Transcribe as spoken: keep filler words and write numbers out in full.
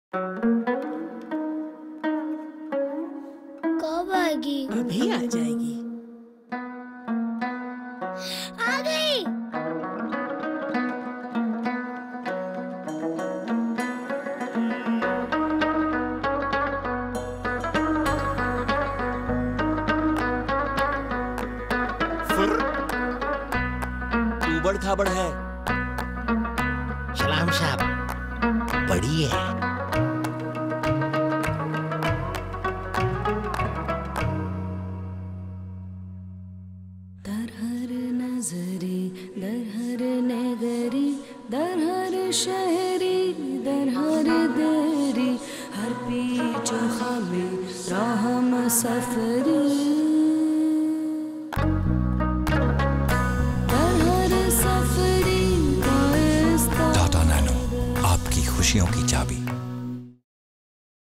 कब आएगी? अभी आ जाएगी। आ गई। ऊबड़ खाबड़ है। सलाम साहब, बड़ी है। दर हर नजरी, दर हर नगरी, दर हर शहरी, दर हर देरी, हर पीच खामे राह सफरी, दर हर सफरी टाटा नैनो, आपकी खुशियों की चाबी।